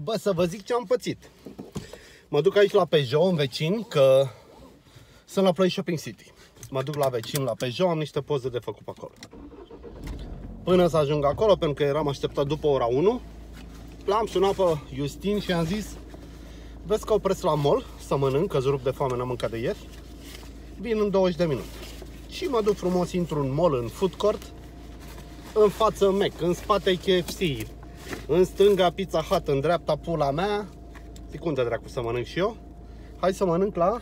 Bă, să vă zic ce am pățit. Mă duc aici la Peugeot, în vecini, că sunt la Play Shopping City. Mă duc la vecin, la Peugeot, am niște poze de făcut pe acolo. Până să ajung acolo, pentru că eram așteptat după ora 1, l-am sunat pe Justin și am zis: vezi că opresc la mall să mănânc, că-s rup de foame, n-am mâncat de ieri. Vin în 20 de minute. Și mă duc frumos, intru în mall, în food court. În față Mac, în spate KFC, în stânga Pizza Hut, în dreapta pula mea. Zic, unde dracu să mănânc și eu? Hai să mănânc la...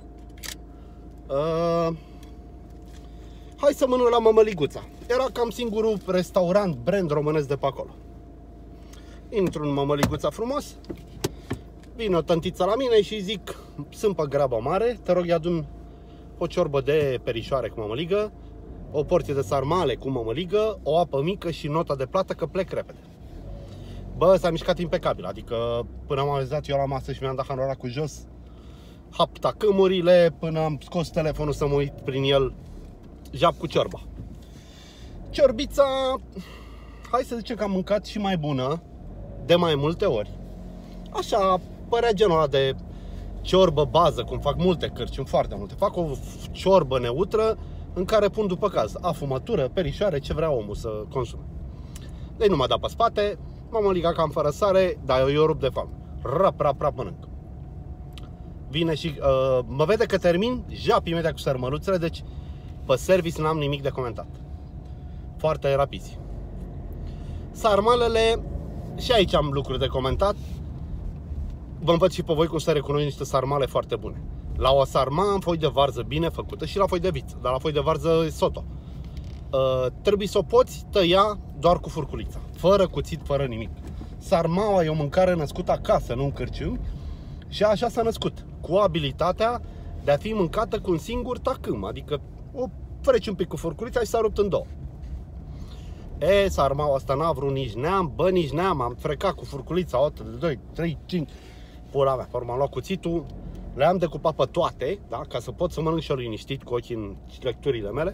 Hai să mănânc la Mămăliguța. Era cam singurul restaurant brand românesc de pe acolo. Intru în Mămăliguța frumos. Vine o tântiță la mine și zic: sunt pe grabă mare, te rog, adun o ciorbă de perișoare cu mămăligă, o porție de sarmale cu mămăligă, o apă mică și nota de plată, că plec repede. Bă, s-a mișcat impecabil, adică până am avezat eu la masă și mi-am dat hanora cu jos, hapta câmurile, până am scos telefonul să mă uit prin el, jap cu ciorba. Ciorbița, hai să zicem că am mâncat și mai bună, de mai multe ori. Așa, părea genul ăla de ciorbă bază, cum fac multe cârciumi, foarte multe. Fac o ciorbă neutră în care pun după caz afumătură, perișoare, ce vrea omul să consume. Deci nu m-a dat pe spate, m-am ligat cam fără sare, dar eu rup de foame. Rap mănânc. Vine și mă vede că termin, jap imediat cu sărmăluțele, deci pe service n-am nimic de comentat. Foarte rapizi. Sarmalele, și aici am lucruri de comentat. Vă învăț și pe voi cum să recunoaște niște sarmale foarte bune. La o sarma am foi de varză bine făcută și la foi de viță, dar la foi de varză e soto. Trebuie să o poți tăia doar cu furculița, fără cuțit, fără nimic. Sarmaua e o mâncare născută acasă, nu în cârciumi, și așa s-a născut, cu abilitatea de a fi mâncată cu un singur tacâm, adică o freci un pic cu furculița și s-a rupt în două. Sarmaua asta n-a vrut nici neam, bă, nici neam, am frecat cu furculița, o dată, de 2, 3, 5, pula mea, pe urmă am luat cuțitul, le-am decupat pe toate, da, ca să pot să mănânc și eu liniștit cu ochii în lecturile mele.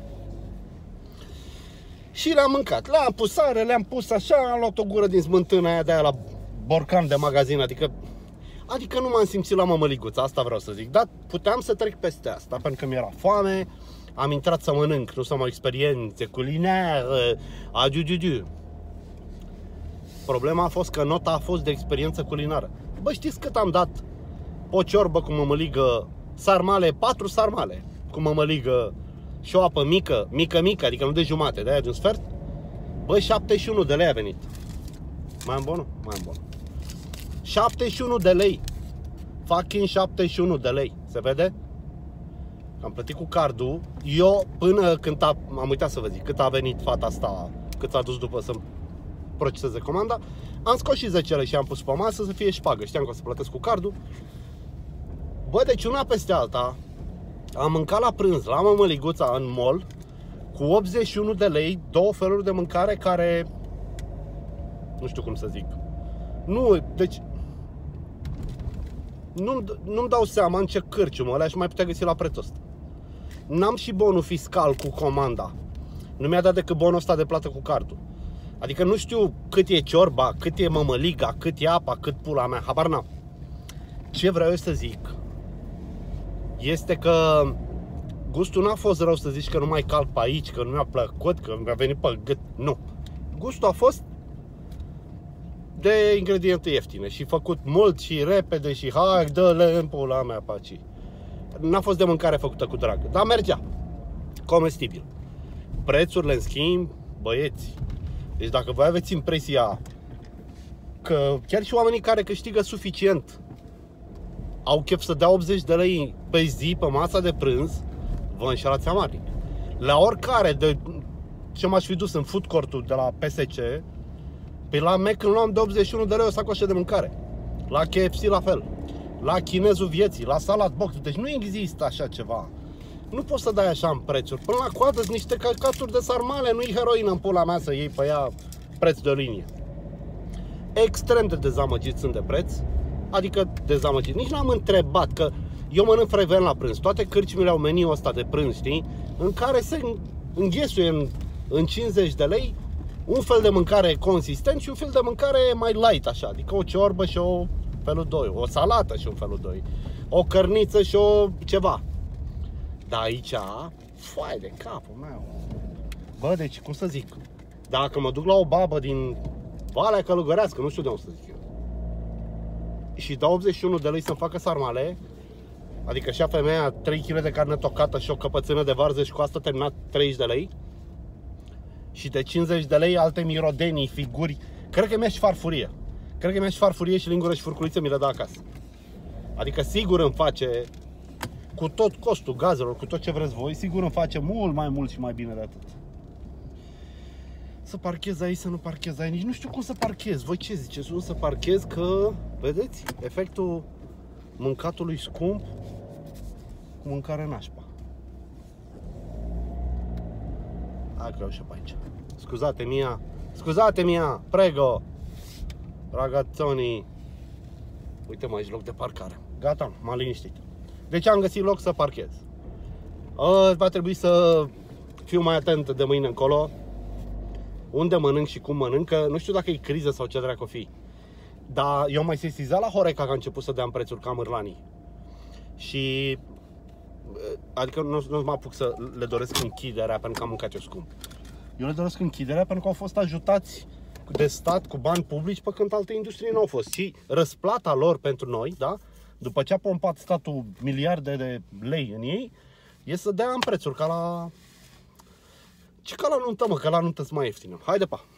Și le-am mâncat, le-am pus sare, le-am pus așa, am luat o gură din smântâna aia de aia la borcan de magazin, adică nu m-am simțit la Mămăliguța, asta vreau să zic, dar puteam să trec peste asta, pentru că mi-era foame, am intrat să mănânc, nu să am o experiențe culinară, Problema a fost că nota a fost de experiență culinară. Bă, știți cât am dat o ciorbă cu mămăligă, sarmale, 4 sarmale cu mămăligă și o apă mică, mică, adică nu de jumate, de aia de un sfert? Bă, 71 de lei a venit. Mai am bonul? Mai am bonul. 71 de lei. Fucking 71 de lei. Se vede? Am plătit cu cardul. Eu, până când am uitat să vă zic, cât a venit fata asta, cât s-a dus după să-mi proceseze comanda, am scos și 10 lei și am pus pe masă să fie șpagă. Știam că o să plătesc cu cardul. Bă, deci una peste alta, am mâncat la prânz, la Mămăliguța, în mall, cu 81 de lei, două feluri de mâncare care... Nu știu cum să zic. Nu, deci... Nu-mi dau seama în ce cârciumă ăla și mai putea găsi la prețul ăsta. N-am și bonul fiscal cu comanda. Nu mi-a dat decât bonul ăsta de plată cu cardul. Adică nu știu cât e ciorba, cât e mămăliga, cât e apa, cât pula mea, habar n-am. Ce vreau eu să zic este că gustul n-a fost rău, să zici că nu mai calc pe aici, că nu mi-a plăcut, că mi-a venit pe gât. Nu. Gustul a fost de ingrediente ieftine și făcut mult și repede și hai, dă-le în pula mea pe aici. N-a fost de mâncare făcută cu drag, dar mergea. Comestibil. Prețurile, în schimb, băieți, deci dacă voi aveți impresia că chiar și oamenii care câștigă suficient au chef să dea 80 de lei pe zi pe masa de prânz, vă înșelați amarnic. La oricare, de ce m-aș fi dus în food court-ul de la PSC, pe la Mac îmi luam de 81 de lei o sacoșă de mâncare. La KFC la fel. La chinezul vieții, la salad box. Deci nu există așa ceva. Nu poți să dai așa în prețuri. Până la coadă sunt niște căcaturi de sarmale, nu-i heroină în pula mea să iei pe ea preț de o linie. Extrem de dezamăgit sunt de preț. Adică dezamăgit. Nici n-am întrebat, că eu mănânc frecvent la prânz. Toate cârciumile au meniul ăsta de prânz, știi? În care se înghesuie în 50 de lei un fel de mâncare consistent și un fel de mâncare mai light așa, adică o ciorbă și o felul 2, o salată și un felul 2, o cărniță și o ceva. Dar aici, foaie de capul meu. Bă, deci cum să zic, dacă mă duc la o babă din Valea Călugărească, nu știu de unde să zic eu, și dau 81 de lei să-mi facă sarmale, adică și-a femeia 3 kg de carne tocată și o căpățână de varză și cu asta terminat 30 de lei, și de 50 de lei alte mirodenii, figuri, cred că mi-aș și farfurie. Cred că mi-aș și farfurie și lingură și furculiță mi le dă acasă. Adică sigur îmi face, cu tot costul gazelor, cu tot ce vreți voi, sigur îmi face mult mai mult și mai bine de atât. Să parchez aici, să nu parchez aici, nici nu știu cum să parchez. Voi ce ziceți? Nu să parchez că, vedeți, efectul mâncatului scump cu mâncare nașpa. Hai că eu și pe aici. Scuzate mia, prego. Ragazzoni. Uite, mai aici loc de parcare. Gata, m-am liniștit. Deci am găsit loc să parchez. Va trebui să fiu mai atent de mâine încolo. Unde mănânc și cum mănânc, că nu știu dacă e criză sau ce dracu fi. Dar eu mai sesizat la Horeca că a început să dea prețuri ca mârlanii. Și adică nu mă apuc să le doresc închiderea pentru că am mâncat eu scump. Eu le doresc închiderea pentru că au fost ajutați de stat cu bani publici pe când alte industrie nu au fost. Și răsplata lor pentru noi, da? După ce a pompat statul miliarde de lei în ei, e să dea în prețuri ca la... Ce ca la nuntă, mă, că la nuntă-s mai ieftină. Haide, pa!